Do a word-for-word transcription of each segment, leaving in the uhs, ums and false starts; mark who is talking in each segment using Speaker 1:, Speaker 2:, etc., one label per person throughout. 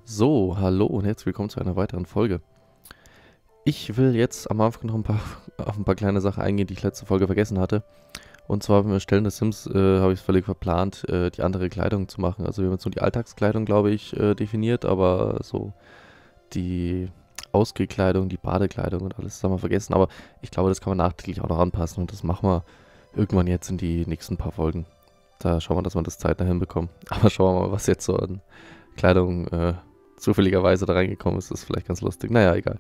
Speaker 1: So, hallo und herzlich willkommen zu einer weiteren Folge. Ich will jetzt am Anfang noch ein paar, auf ein paar kleine Sachen eingehen, die ich letzte Folge vergessen hatte. Und zwar beim Erstellen des Sims äh, habe ich es völlig verplant, äh, die andere Kleidung zu machen. Also wir haben jetzt nur die Alltagskleidung, glaube ich, äh, definiert, aber so die Ausgehkleidung, die Badekleidung und alles haben wir vergessen. Aber ich glaube, das kann man nachträglich auch noch anpassen und das machen wir irgendwann jetzt in die nächsten paar Folgen. Da schauen wir, dass wir das zeitnah hinbekommen. Aber schauen wir mal, was jetzt so an Kleidung äh, zufälligerweise da reingekommen ist. Das ist vielleicht ganz lustig. Naja, egal.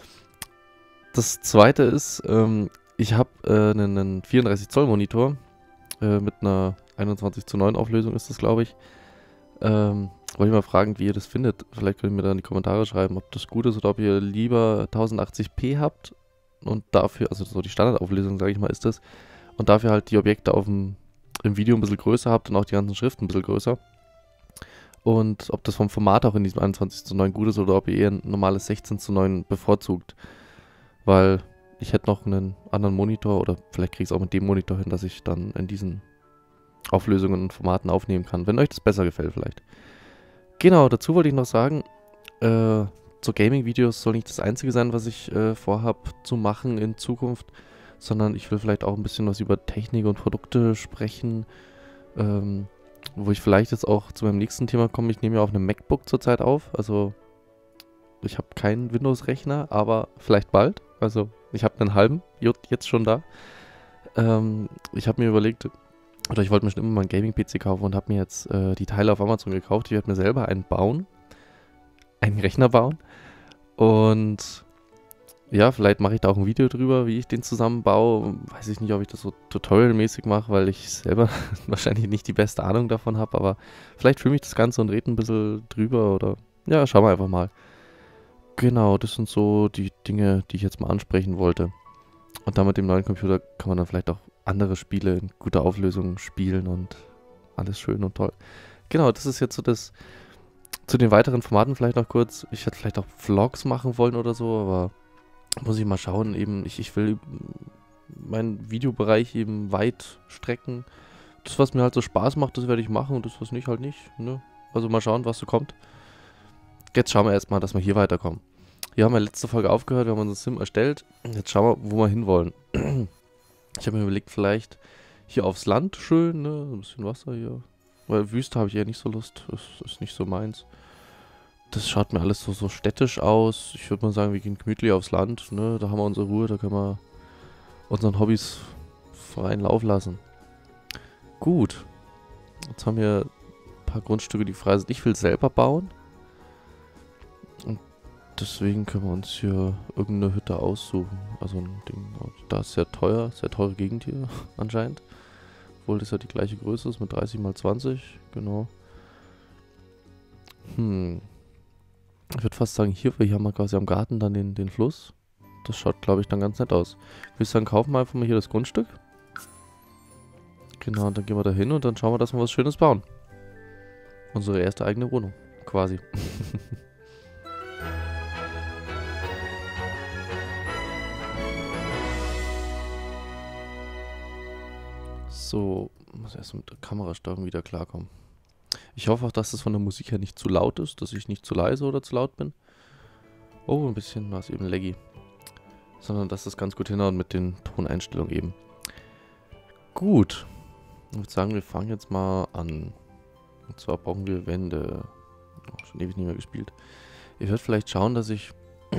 Speaker 1: Das zweite ist, ähm, ich habe äh, einen, einen vierunddreißig Zoll Monitor äh, mit einer einundzwanzig zu neun Auflösung ist das, glaube ich. Ähm, wollte ich mal fragen, wie ihr das findet. Vielleicht könnt ihr mir da in die Kommentare schreiben, ob das gut ist oder ob ihr lieber tausendachtzig p habt und dafür, also so die Standardauflösung, sage ich mal, ist das. Und dafür halt die Objekte auf dem, im Video ein bisschen größer habt und auch die ganzen Schriften ein bisschen größer. Und ob das vom Format auch in diesem einundzwanzig zu neun gut ist oder ob ihr eher ein normales sechzehn zu neun bevorzugt. Weil ich hätte noch einen anderen Monitor oder vielleicht kriege ich es auch mit dem Monitor hin, dass ich dann in diesen Auflösungen und Formaten aufnehmen kann. Wenn euch das besser gefällt vielleicht. Genau, dazu wollte ich noch sagen, äh, so Gaming-Videos soll nicht das Einzige sein, was ich äh, vorhabe zu machen in Zukunft, sondern ich will vielleicht auch ein bisschen was über Technik und Produkte sprechen, ähm, wo ich vielleicht jetzt auch zu meinem nächsten Thema komme. Ich nehme ja auf einem MacBook zurzeit auf, also ich habe keinen Windows-Rechner, aber vielleicht bald. Also ich habe einen halben jetzt schon da. Ähm, ich habe mir überlegt, oder ich wollte mir schon immer mal einen Gaming-P C kaufen und habe mir jetzt äh, die Teile auf Amazon gekauft. Ich werde mir selber einen bauen, einen Rechner bauen. Und ja, vielleicht mache ich da auch ein Video drüber, wie ich den zusammenbaue. Weiß ich nicht, ob ich das so tutorialmäßig mache, weil ich selber wahrscheinlich nicht die beste Ahnung davon habe. Aber vielleicht filme ich das Ganze und rede ein bisschen drüber oder ja, schauen wir einfach mal. Genau, das sind so die Dinge, die ich jetzt mal ansprechen wollte. Und dann mit dem neuen Computer kann man dann vielleicht auch andere Spiele in guter Auflösung spielen und alles schön und toll. Genau, das ist jetzt so das. Zu den weiteren Formaten vielleicht noch kurz. Ich hätte vielleicht auch Vlogs machen wollen oder so, aber muss ich mal schauen. Eben, ich, ich will meinen Videobereich eben weit strecken. Das, was mir halt so Spaß macht, das werde ich machen und das, was nicht, halt nicht. Ne? Also mal schauen, was so kommt. Jetzt schauen wir erstmal, dass wir hier weiterkommen. Wir haben ja letzte Folge aufgehört, wir haben unser Sim erstellt. Jetzt schauen wir, wo wir hinwollen. Ich habe mir überlegt, vielleicht hier aufs Land schön, ne? Ein bisschen Wasser hier. Weil Wüste habe ich eher nicht so Lust. Das ist nicht so meins. Das schaut mir alles so, so städtisch aus. Ich würde mal sagen, wir gehen gemütlich aufs Land, ne? Da haben wir unsere Ruhe, da können wir unseren Hobbys freien Lauf lassen. Gut. Jetzt haben wir ein paar Grundstücke, die frei sind. Ich will selber bauen. Und deswegen können wir uns hier irgendeine Hütte aussuchen. Also ein Ding. Da ist sehr teuer, sehr teure Gegend hier anscheinend. Obwohl das ja die gleiche Größe ist mit dreißig mal zwanzig. Genau. Hm. Ich würde fast sagen, hier, weil hier haben wir quasi am Garten dann den, den Fluss. Das schaut, glaube ich, dann ganz nett aus. Ich würde sagen, kaufen wir einfach mal hier das Grundstück. Genau, und dann gehen wir da hin und dann schauen wir, dass wir was Schönes bauen. Unsere erste eigene Wohnung, quasi. So, muss erst mit der Kamerasteuerung wieder klarkommen. Ich hoffe auch, dass das von der Musik her nicht zu laut ist, dass ich nicht zu leise oder zu laut bin. Oh, ein bisschen war es eben laggy. Sondern dass das ganz gut hinhaut mit den Toneinstellungen eben. Gut. Ich würde sagen, wir fangen jetzt mal an. Und zwar brauchen wir Wände. Oh, schon ewig nicht mehr gespielt. Ihr werdet vielleicht schauen, dass ich...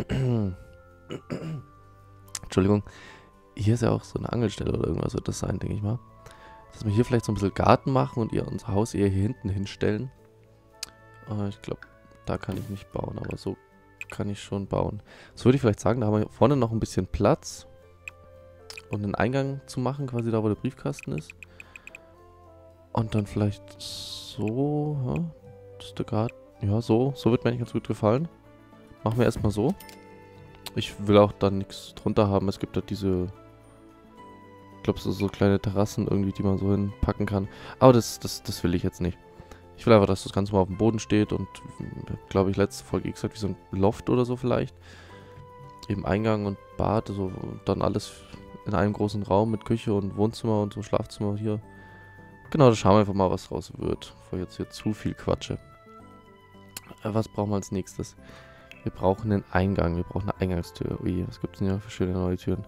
Speaker 1: Entschuldigung. Hier ist ja auch so eine Angelstelle oder irgendwas wird das sein, denke ich mal. Dass wir hier vielleicht so ein bisschen Garten machen und ihr unser Haus eher hier hinten hinstellen. Äh, ich glaube, da kann ich nicht bauen, aber so kann ich schon bauen. So würde ich vielleicht sagen, da haben wir vorne noch ein bisschen Platz. Und einen Eingang zu machen, quasi da, wo der Briefkasten ist. Und dann vielleicht so, ja, das ist der Garten. Ja, so, so wird mir eigentlich ganz gut gefallen. Machen wir erstmal so. Ich will auch dann nichts drunter haben. Es gibt da diese, ich glaube, so, so kleine Terrassen irgendwie, die man so hinpacken kann. Aber das, das, das will ich jetzt nicht. Ich will einfach, dass das Ganze mal auf dem Boden steht und, glaube ich, letzte Folge gesagt, wie so ein Loft oder so vielleicht. Eben Eingang und Bad, also dann alles in einem großen Raum mit Küche und Wohnzimmer und so Schlafzimmer hier. Genau, da schauen wir einfach mal, was draus wird, bevor ich jetzt hier zu viel quatsche. Äh, was brauchen wir als nächstes? Wir brauchen einen Eingang. Wir brauchen eine Eingangstür. Ui, was gibt es denn hier für schöne neue Türen?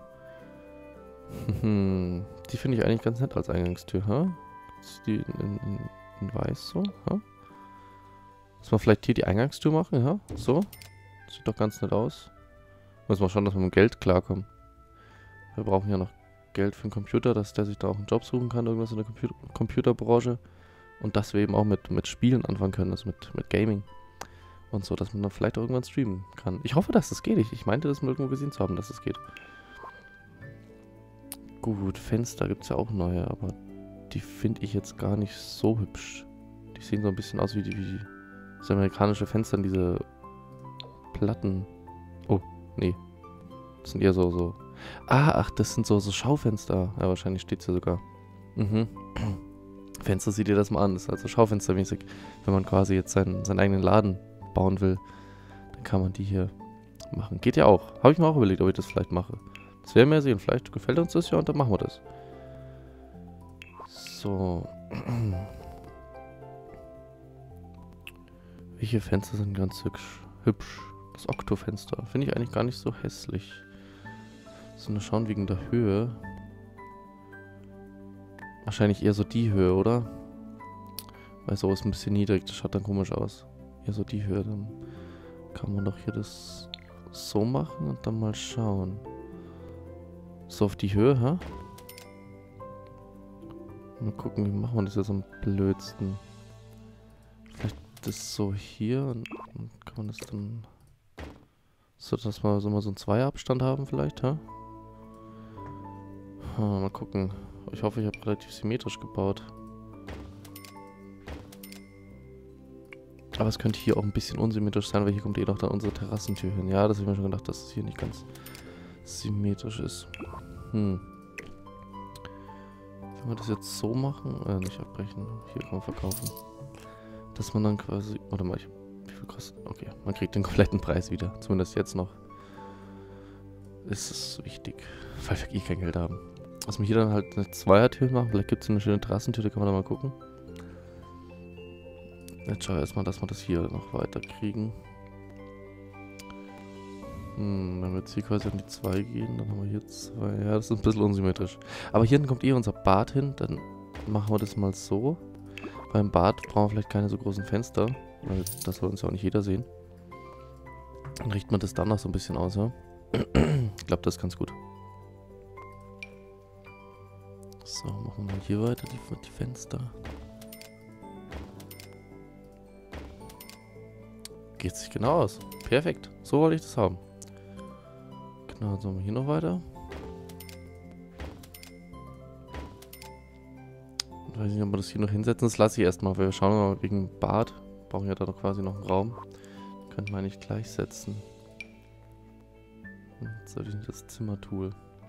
Speaker 1: Die finde ich eigentlich ganz nett als Eingangstür, ha? Ist die in, in, in weiß so, ha? Muss man vielleicht hier die Eingangstür machen, ja? So. Sieht doch ganz nett aus. Muss man schauen, dass wir mit dem Geld klarkommen. Wir brauchen ja noch Geld für den Computer, dass der sich da auch einen Job suchen kann, irgendwas in der Computer Computerbranche. Und dass wir eben auch mit, mit Spielen anfangen können, also mit, mit Gaming. Und so, dass man dann vielleicht auch irgendwann streamen kann. Ich hoffe, dass das geht. Ich, ich meinte, das mal irgendwo gesehen zu haben, dass das geht. Gut, Fenster gibt es ja auch neue, aber die finde ich jetzt gar nicht so hübsch. Die sehen so ein bisschen aus wie die, wie die das amerikanische Fenster, diese Platten. Oh, nee. Das sind eher so, so. Ah, ach, das sind so, so Schaufenster. Ja, wahrscheinlich steht es ja sogar. Mhm. Fenster, sieh dir das mal an. Das ist also schaufenstermäßig. Wenn man quasi jetzt seinen, seinen eigenen Laden bauen will, dann kann man die hier machen. Geht ja auch. Habe ich mir auch überlegt, ob ich das vielleicht mache. Das werden wir ja sehen. Vielleicht gefällt uns das ja und dann machen wir das. So. Welche Fenster sind ganz hübsch? hübsch? Das Okto-Fenster. Finde ich eigentlich gar nicht so hässlich. So, eine schauen wegen der Höhe. Wahrscheinlich eher so die Höhe, oder? Weil so ist ein bisschen niedrig. Das schaut dann komisch aus. Eher so die Höhe. Dann kann man doch hier das so machen und dann mal schauen. So auf die Höhe, hä? Mal gucken, wie machen wir das jetzt am blödsten. Vielleicht das so hier und, und kann man das dann so, dass wir so mal so einen Zweierabstand haben vielleicht, hä? Ha, mal gucken. Ich hoffe, ich habe relativ symmetrisch gebaut. Aber es könnte hier auch ein bisschen unsymmetrisch sein, weil hier kommt eh noch dann unsere Terrassentür hin. Ja, das habe ich mir schon gedacht, dass es hier nicht ganz symmetrisch ist. Hm. Wenn wir das jetzt so machen, äh, nicht abbrechen, hier kann man verkaufen. Dass man dann quasi, warte mal, ich, wie viel kostet, okay, man kriegt den kompletten Preis wieder, zumindest jetzt noch. Ist es wichtig, weil wir eh kein Geld haben. Dass wir hier dann halt eine Zweiertür machen, vielleicht gibt es eine schöne Terrassentür, da kann man dann mal gucken. Jetzt schauen wir erstmal, dass wir das hier noch weiter kriegen. Hm, wenn wir jetzt hier quasi an die zwei gehen, dann haben wir hier zwei. Ja, das ist ein bisschen unsymmetrisch. Aber hier hinten kommt eh unser Bad hin, dann machen wir das mal so. Beim Bad brauchen wir vielleicht keine so großen Fenster, weil das soll uns ja auch nicht jeder sehen. Dann richten wir das dann noch so ein bisschen aus, ja. Ich glaube, das ist ganz gut. So, machen wir mal hier weiter die, die Fenster. Geht sich genau aus. Perfekt. So wollte ich das haben. Genau, so machen wir hier noch weiter. Ich weiß nicht, ob wir das hier noch hinsetzen. Das lasse ich erstmal, weil wir schauen mal wegen Bad. Brauchen ja da doch quasi noch einen Raum. Könnte man nicht gleich setzen. Jetzt sollte ich nicht das Zimmertool.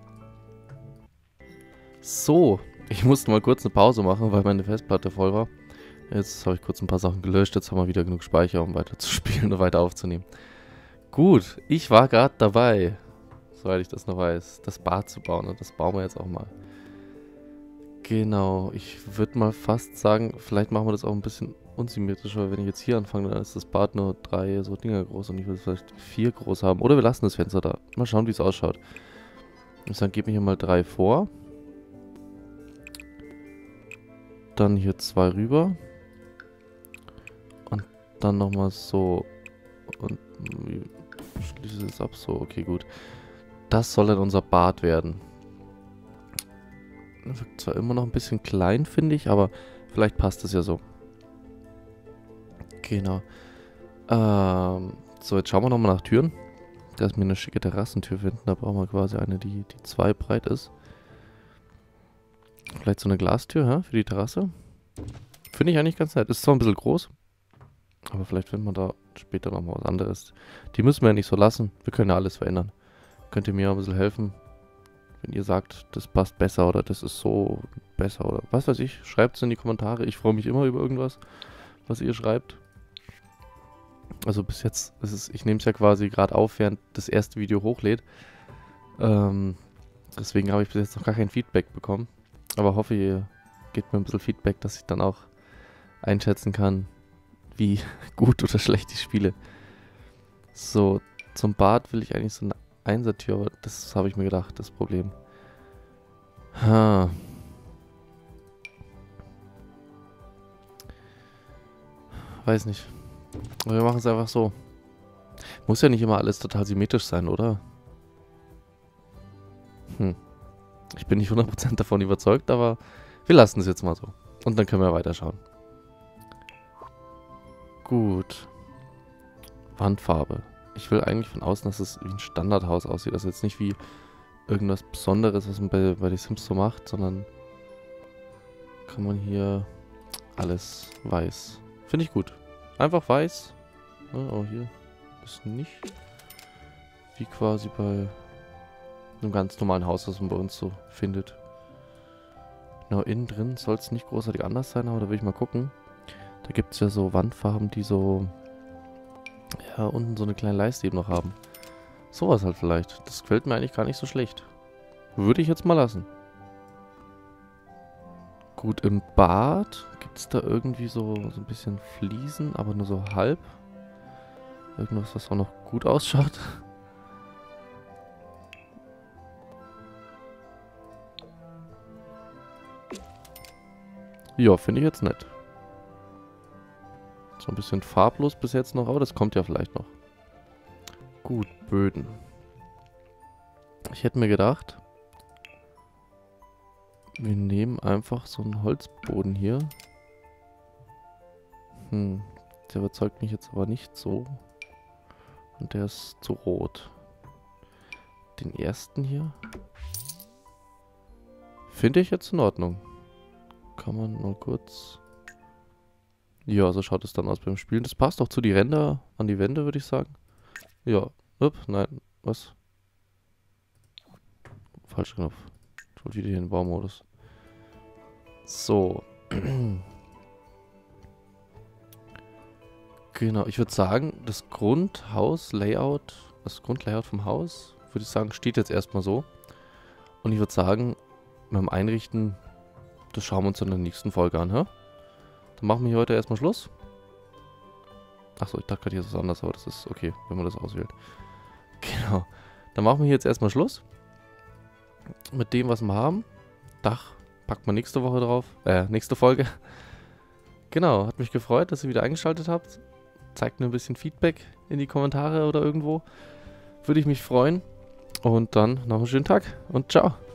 Speaker 1: So, ich musste mal kurz eine Pause machen, weil meine Festplatte voll war. Jetzt habe ich kurz ein paar Sachen gelöscht. Jetzt haben wir wieder genug Speicher, um weiter zu spielen und weiter aufzunehmen. Gut, ich war gerade dabei, soweit ich das noch weiß, das Bad zu bauen. Und das bauen wir jetzt auch mal. Genau, ich würde mal fast sagen, vielleicht machen wir das auch ein bisschen unsymmetrischer. Wenn ich jetzt hier anfange, dann ist das Bad nur drei so Dinger groß und ich will es vielleicht vier groß haben. Oder wir lassen das Fenster da. Mal schauen, wie es ausschaut. Und dann gebe ich hier mal drei vor. Dann hier zwei rüber. Und dann nochmal so. Und wie schließe ich das ab? So, okay, gut. Das soll dann unser Bad werden. Wirkt zwar immer noch ein bisschen klein, finde ich, aber vielleicht passt es ja so. Genau. Ähm, so, jetzt schauen wir nochmal nach Türen. Da ist mir eine schicke Terrassentür finden. Da brauchen wir quasi eine, die, die zwei breit ist. Vielleicht so eine Glastür, hä, für die Terrasse. Finde ich eigentlich ganz nett. Ist zwar ein bisschen groß, aber vielleicht finden wir da später nochmal was anderes. Die müssen wir ja nicht so lassen. Wir können ja alles verändern. Könnt ihr mir ein bisschen helfen? Wenn ihr sagt, das passt besser oder das ist so besser oder was weiß ich, schreibt es in die Kommentare. Ich freue mich immer über irgendwas, was ihr schreibt. Also bis jetzt ist es, ich nehme es ja quasi gerade auf, während das erste Video hochlädt. Ähm, deswegen habe ich bis jetzt noch gar kein Feedback bekommen. Aber hoffe, ihr gebt mir ein bisschen Feedback, dass ich dann auch einschätzen kann, wie gut oder schlecht ich spiele. So, zum Bad will ich eigentlich so eine Einsertür, aber das habe ich mir gedacht, das Problem. Ha. Weiß nicht. Aber wir machen es einfach so. Muss ja nicht immer alles total symmetrisch sein, oder? Hm. Ich bin nicht hundert Prozent davon überzeugt, aber wir lassen es jetzt mal so. Und dann können wir weiterschauen. Gut. Wandfarbe. Ich will eigentlich von außen, dass es wie ein Standardhaus aussieht. Also jetzt nicht wie irgendwas Besonderes, was man bei, bei den Sims so macht, sondern kann man hier alles weiß. Finde ich gut. Einfach weiß. Ja, oh, hier ist nicht. Wie quasi bei einem ganz normalen Haus, das man bei uns so findet. Genau, innen drin soll es nicht großartig anders sein, aber da will ich mal gucken. Da gibt es ja so Wandfarben, die so ja, unten so eine kleine Leiste eben noch haben. Sowas halt vielleicht. Das gefällt mir eigentlich gar nicht so schlecht. Würde ich jetzt mal lassen. Gut, im Bad gibt es da irgendwie so, so ein bisschen Fliesen, aber nur so halb. Irgendwas, was auch noch gut ausschaut. Ja, finde ich jetzt nett. So ein bisschen farblos bis jetzt noch, aber das kommt ja vielleicht noch. Gut, Böden. Ich hätte mir gedacht, wir nehmen einfach so einen Holzboden hier. Hm, der überzeugt mich jetzt aber nicht so. Und der ist zu rot. Den ersten hier finde ich jetzt in Ordnung. Kann man mal kurz... Ja, so schaut es dann aus beim Spielen. Das passt auch zu die Ränder an die Wände, würde ich sagen. Ja. Upp, nein. Was? Falscher Knopf. Ich wollte wieder hier in den Baumodus. So. Genau, ich würde sagen, das Grundhaus-Layout, das Grundlayout vom Haus, würde ich sagen, steht jetzt erstmal so. Und ich würde sagen, mit dem Einrichten, das schauen wir uns in der nächsten Folge an, hä? Dann machen wir hier heute erstmal Schluss. Achso, ich dachte gerade, hier ist was anderes, aber das ist okay, wenn man das auswählt. Genau. Dann machen wir hier jetzt erstmal Schluss. Mit dem, was wir haben. Dach packt man nächste Woche drauf. Äh, nächste Folge. Genau, hat mich gefreut, dass ihr wieder eingeschaltet habt. Zeigt mir ein bisschen Feedback in die Kommentare oder irgendwo. Würde ich mich freuen. Und dann noch einen schönen Tag und ciao.